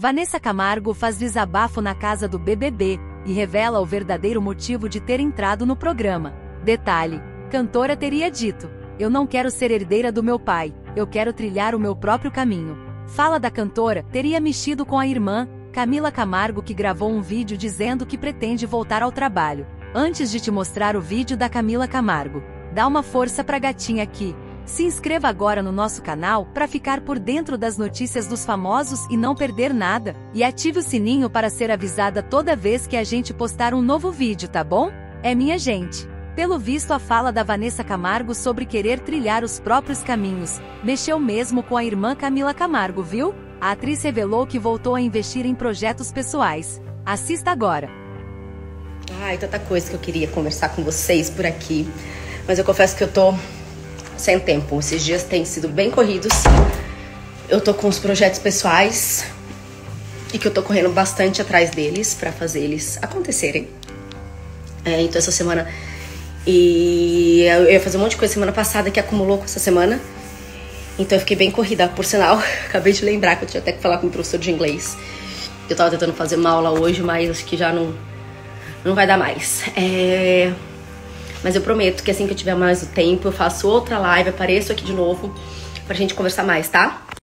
Vanessa Camargo faz desabafo na casa do BBB e revela o verdadeiro motivo de ter entrado no programa. Detalhe: cantora teria dito: "Eu não quero ser herdeira do meu pai, eu quero trilhar o meu próprio caminho." Fala da cantora teria mexido com a irmã, Camila Camargo, que gravou um vídeo dizendo que pretende voltar ao trabalho. Antes de te mostrar o vídeo da Camila Camargo, dá uma força pra gatinha aqui. Se inscreva agora no nosso canal para ficar por dentro das notícias dos famosos e não perder nada. E ative o sininho para ser avisada toda vez que a gente postar um novo vídeo, tá bom? Minha gente. Pelo visto, a fala da Vanessa Camargo sobre querer trilhar os próprios caminhos mexeu mesmo com a irmã Camila Camargo, viu? A atriz revelou que voltou a investir em projetos pessoais. Assista agora. Ai, tanta coisa que eu queria conversar com vocês por aqui. Mas eu confesso que eu tô sem tempo. Esses dias têm sido bem corridos. Eu tô com os projetos pessoais e que eu tô correndo bastante atrás deles pra fazer eles acontecerem. Então essa semana... E eu ia fazer um monte de coisa semana passada que acumulou com essa semana. Então eu fiquei bem corrida, por sinal. Acabei de lembrar que eu tinha até que falar com o professor de inglês. Eu tava tentando fazer uma aula hoje, mas acho que já não vai dar mais. Mas eu prometo que assim que eu tiver mais o tempo, eu faço outra live, apareço aqui de novo pra gente conversar mais, tá?